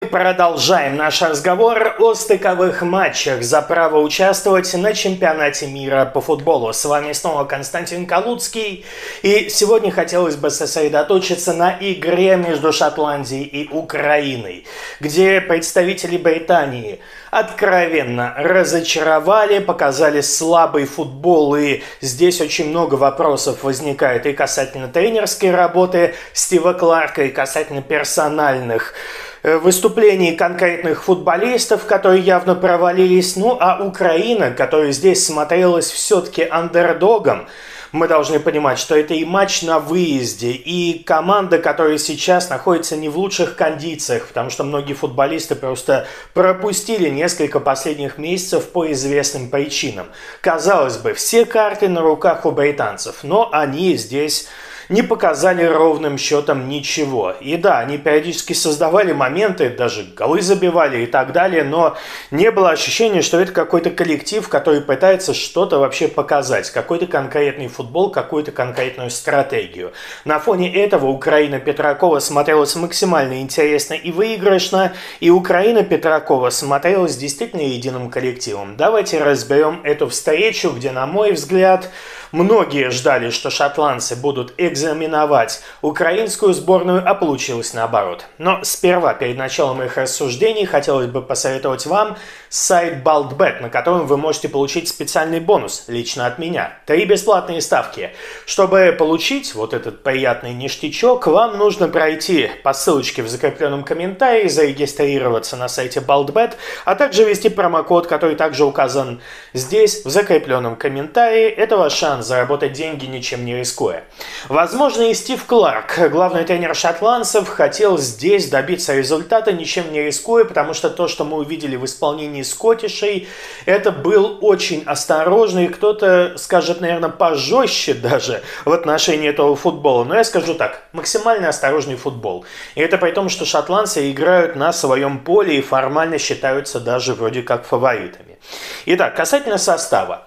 продолжаем наш разговор о стыковых матчах за право участвовать на чемпионате мира по футболу. С вами снова Константин Калуцкий. И сегодня хотелось бы сосредоточиться на игре между Шотландией и Украиной, где представители Британии откровенно разочаровали, показали слабый футбол. И здесь очень много вопросов возникает и касательно тренерской работы Стива Кларка, и касательно персональных выступлений конкретных футболистов, которые явно провалились. Ну а Украина, которая здесь смотрелась все-таки андердогом, мы должны понимать, что это и матч на выезде, и команда, которая сейчас находится не в лучших кондициях, потому что многие футболисты просто пропустили несколько последних месяцев по известным причинам. Казалось бы, все карты на руках у британцев, но они здесь не показали ровным счетом ничего. И да, они периодически создавали моменты, даже голы забивали и так далее, но не было ощущения, что это какой-то коллектив, который пытается что-то вообще показать, какой-то конкретный футбол, какую-то конкретную стратегию. На фоне этого Украина Петракова смотрелась максимально интересно и выигрышно, и Украина Петракова смотрелась действительно единым коллективом. Давайте разберем эту встречу, где, на мой взгляд, многие ждали, что шотландцы будут экзаменовать украинскую сборную, а получилось наоборот. Но сперва, перед началом их рассуждений, хотелось бы посоветовать вам сайт BaltBet, на котором вы можете получить специальный бонус лично от меня. 3 бесплатные ставки. Чтобы получить вот этот приятный ништячок, вам нужно пройти по ссылочке в закрепленном комментарии, зарегистрироваться на сайте BaltBet, а также ввести промокод, который также указан здесь в закрепленном комментарии. Это ваш шанс заработать деньги, ничем не рискуя. Возможно, и Стив Кларк, главный тренер шотландцев, хотел здесь добиться результата, ничем не рискуя, потому что то, что мы увидели в исполнении скоттишей, это был очень осторожный, кто-то скажет, наверное, пожестче даже в отношении этого футбола. Но я скажу так, максимально осторожный футбол. И это при том, что шотландцы играют на своем поле и формально считаются даже вроде как фаворитами. Итак, касательно состава.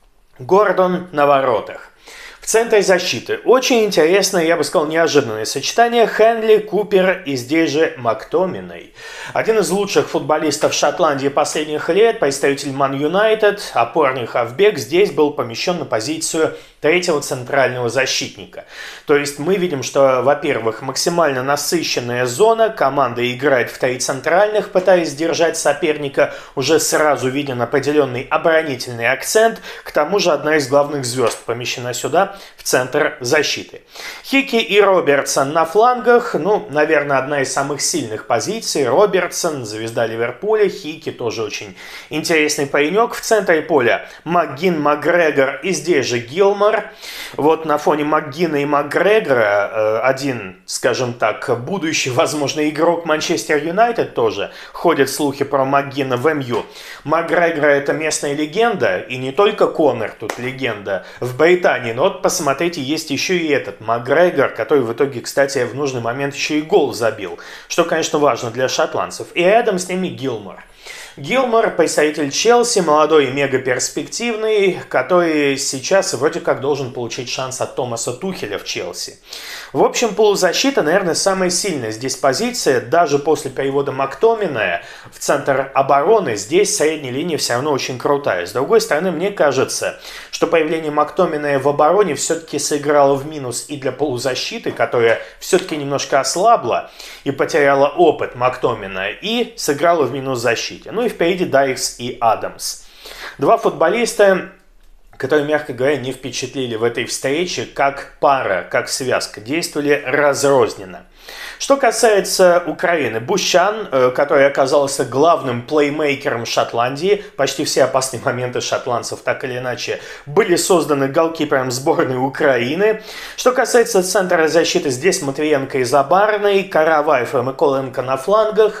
Гордон на воротах. В центре защиты очень интересное, я бы сказал, неожиданное сочетание Хенли, Купер и здесь же Мактоминой. Один из лучших футболистов Шотландии последних лет, представитель Ман Юнайтед, опорный хавбек, здесь был помещен на позицию третьего центрального защитника. То есть мы видим, что, во-первых, максимально насыщенная зона, команда играет в 3 центральных, пытаясь сдержать соперника, уже сразу виден определенный оборонительный акцент, к тому же одна из главных звезд помещена сюда, в центр защиты. Хики и Робертсон на флангах, ну, наверное, одна из самых сильных позиций. Робертсон, звезда Ливерпуля, Хики тоже очень интересный паренек. В центре поля МакГин, Макгрегор и здесь же Гилмор. Вот на фоне МакГина и Макгрегора один, скажем так, будущий, возможно, игрок Манчестер Юнайтед тоже. Ходят слухи про МакГина в МЮ. Макгрегора это местная легенда, и не только Конор тут легенда в Британии, но вот посмотрите, есть еще и этот Макгрегор, который в итоге, кстати, в нужный момент еще и гол забил, что, конечно, важно для шотландцев. И рядом с ними Гилмор. Гилмор, представитель Челси, молодой и мегаперспективный, который сейчас вроде как должен получить шанс от Томаса Тухеля в Челси. В общем, полузащита, наверное, самая сильная здесь позиция. Даже после перевода Мактоминая в центр обороны здесь средняя линия все равно очень крутая. С другой стороны, мне кажется, что появление Мактоминая в обороне все-таки сыграло в минус и для полузащиты, которая все-таки немножко ослабла и потеряла опыт Мактомина, и сыграла в минус защите. Ну и впереди Дайкс и Адамс. 2 футболиста, которые, мягко говоря, не впечатлили в этой встрече как пара, как связка, действовали разрозненно. Что касается Украины, Бущан, который оказался главным плеймейкером Шотландии, почти все опасные моменты шотландцев так или иначе были созданы голкипером сборной Украины. Что касается центра защиты, здесь Матвиенко и Забарный, Караваев и Миколенко на флангах.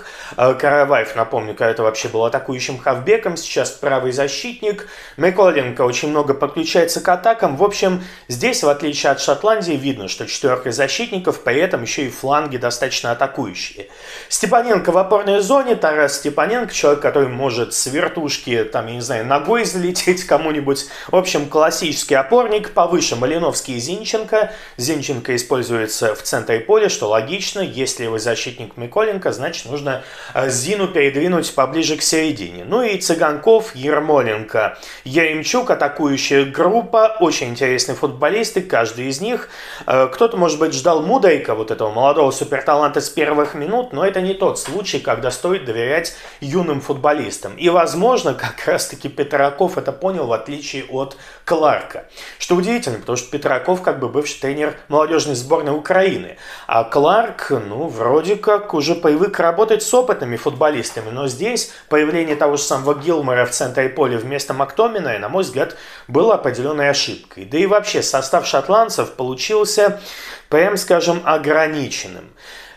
Караваев, напомню, когда-то вообще был атакующим хавбеком, сейчас правый защитник. Миколенко очень много много подключается к атакам. В общем, здесь, в отличие от Шотландии, видно, что четверка защитников, при этом еще и фланги достаточно атакующие. Степаненко в опорной зоне, Тарас Степаненко, человек, который может с вертушки, там, я не знаю, ногой залететь кому-нибудь. В общем, классический опорник. Повыше Малиновский и Зинченко. Зинченко используется в центре поля, что логично. Если его защитник Миколенко, значит, нужно Зину передвинуть поближе к середине. Ну и Цыганков, Ермоленко, Яремчук, атакующая группа. Очень интересные футболисты, каждый из них. Кто-то, может быть, ждал Мудрика, вот этого молодого суперталанта с первых минут, но это не тот случай, когда стоит доверять юным футболистам. И, возможно, как раз-таки Петраков это понял, в отличие от Кларка. Что удивительно, потому что Петраков как бы бывший тренер молодежной сборной Украины. А Кларк, ну, вроде как уже привык работать с опытными футболистами. Но здесь появление того же самого Гилмора в центре поля вместо Мактомина, на мой взгляд, было определенной ошибкой. Да и вообще состав шотландцев получился, прям скажем, ограниченным.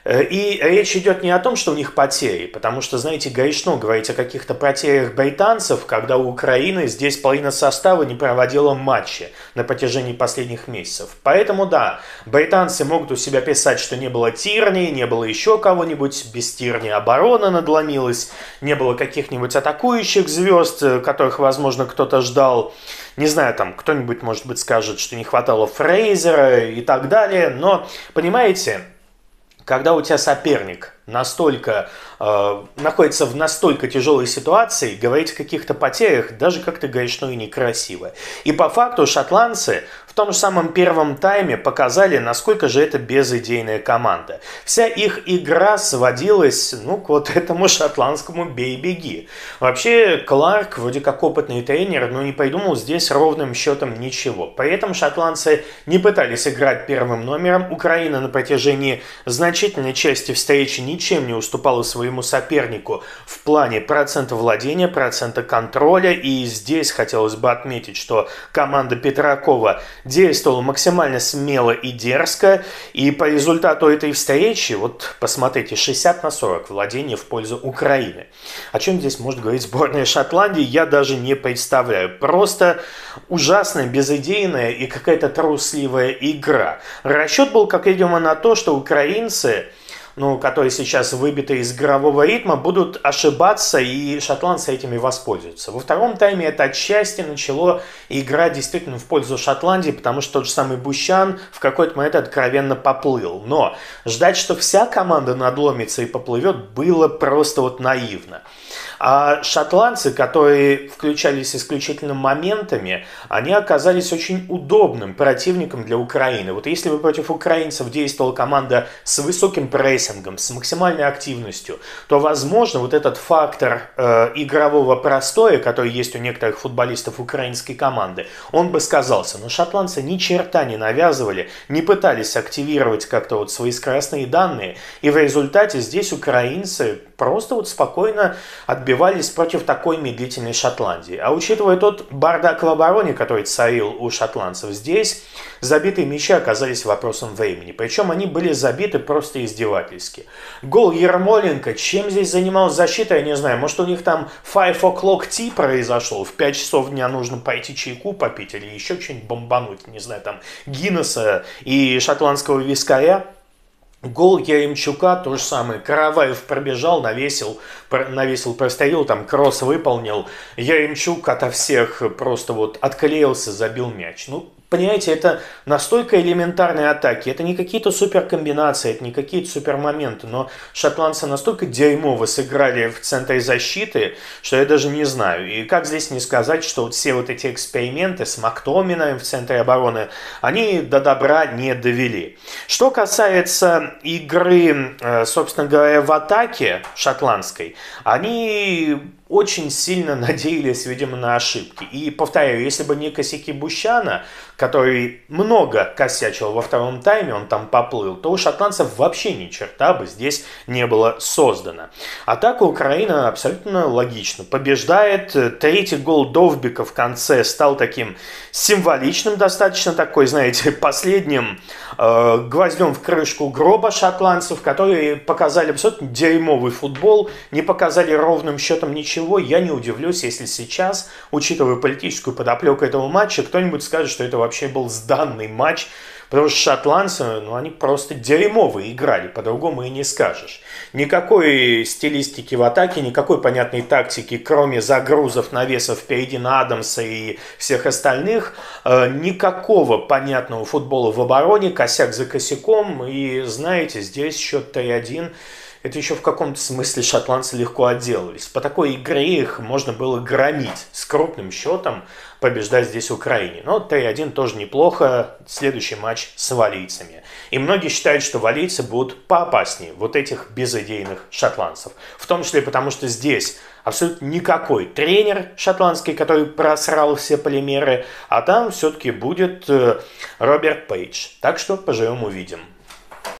И речь идет не о том, что у них потери, потому что, знаете, грешно говорить о каких-то потерях британцев, когда у Украины здесь половина состава не проводила матчи на протяжении последних месяцев. Поэтому, да, британцы могут у себя писать, что не было Тирни, не было еще кого-нибудь, без Тирни оборона надломилась, не было каких-нибудь атакующих звезд, которых, возможно, кто-то ждал. Не знаю, там кто-нибудь, может быть, скажет, что не хватало Фрейзера и так далее, но, понимаете, когда у тебя соперник настолько находится в настолько тяжелой ситуации, говорить о каких-то потерях даже как-то грешно и некрасиво. И по факту шотландцы в том же самом первом тайме показали, насколько же это безидейная команда. Вся их игра сводилась, ну, к вот этому шотландскому бей-беги. Вообще, Кларк, вроде как опытный тренер, но не придумал здесь ровным счетом ничего. При этом шотландцы не пытались играть первым номером. Украина на протяжении значительной части встречи ничем не уступала своему сопернику в плане процента владения, процента контроля. И здесь хотелось бы отметить, что команда Петракова действовала максимально смело и дерзко. И по результату этой встречи, вот посмотрите, 60/40 владение в пользу Украины. О чем здесь может говорить сборная Шотландии, я даже не представляю. Просто ужасная, безидейная и какая-то трусливая игра. Расчет был, как видимо, на то, что украинцы, которые сейчас выбиты из игрового ритма, будут ошибаться, и шотландцы этими воспользуются. Во втором тайме это отчасти начало играть действительно в пользу Шотландии, потому что тот же самый Бущан в какой-то момент откровенно поплыл. Но ждать, что вся команда надломится и поплывет, было просто вот наивно. А шотландцы, которые включались исключительно моментами, они оказались очень удобным противником для Украины. Вот если бы против украинцев действовала команда с высоким прессингом, с максимальной активностью, то, возможно, вот этот фактор игрового простоя, который есть у некоторых футболистов украинской команды, он бы сказался. Но шотландцы ни черта не навязывали, не пытались активировать как-то вот свои скоростные данные, и в результате здесь украинцы просто вот спокойно отбивались против такой медлительной Шотландии. А учитывая тот бардак в обороне, который царил у шотландцев, здесь забитые мячи оказались вопросом времени. Причем они были забиты просто издевательски. Гол Ермоленко, чем здесь занималась защита, я не знаю. Может, у них там 5 o'clock tea произошел, в 5 часов дня нужно пойти чайку попить или еще что-нибудь бомбануть, не знаю, там Гиннесса и шотландского вискаря. Гол Яремчука, то же самое. Караваев пробежал, навесил, прострелил, там кросс выполнил. Яремчук ото всех просто вот отклеился, забил мяч. Понимаете, это настолько элементарные атаки, это не какие-то суперкомбинации, это не какие-то супермоменты, но шотландцы настолько дерьмово сыграли в центре защиты, что я даже не знаю. И как здесь не сказать, что вот все вот эти эксперименты с Мактомином в центре обороны, они до добра не довели. Что касается игры, собственно говоря, в атаке шотландской, они очень сильно надеялись, видимо, на ошибки. И, повторяю, если бы не косяки Бущана, который много косячил во втором тайме, он там поплыл, то у шотландцев вообще ни черта бы здесь не было создано. Атака Украины абсолютно логично побеждает. Третий гол Довбика в конце стал таким символичным, достаточно такой, знаете, последним гвоздем в крышку гроба шотландцев, которые показали абсолютно дерьмовый футбол, не показали ровным счетом ничего чего, я не удивлюсь, если сейчас, учитывая политическую подоплеку этого матча, кто-нибудь скажет, что это вообще был сданный матч, потому что шотландцы, они просто дерьмовые играли, по-другому и не скажешь. Никакой стилистики в атаке, никакой понятной тактики, кроме загрузов, навесов впереди на Адамса и всех остальных, никакого понятного футбола в обороне, косяк за косяком, и знаете, здесь счет 3-1. Это еще в каком-то смысле шотландцы легко отделались. По такой игре их можно было громить с крупным счетом, побеждать здесь Украине. Но 3-1 тоже неплохо. Следующий матч с валлийцами. И многие считают, что валлийцы будут поопаснее вот этих безыдейных шотландцев. В том числе потому, что здесь абсолютно никакой тренер шотландский, который просрал все полимеры, а там все-таки будет Роберт Пейдж. Так что поживем увидим.